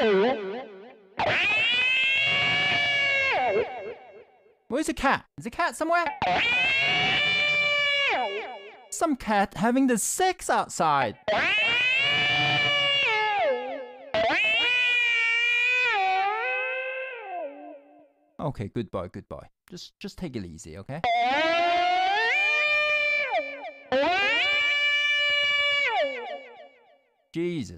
Where's the cat? Is the cat somewhere? Some cat having the sex outside. Okay, goodbye, goodbye. Just take it easy, okay? Jesus.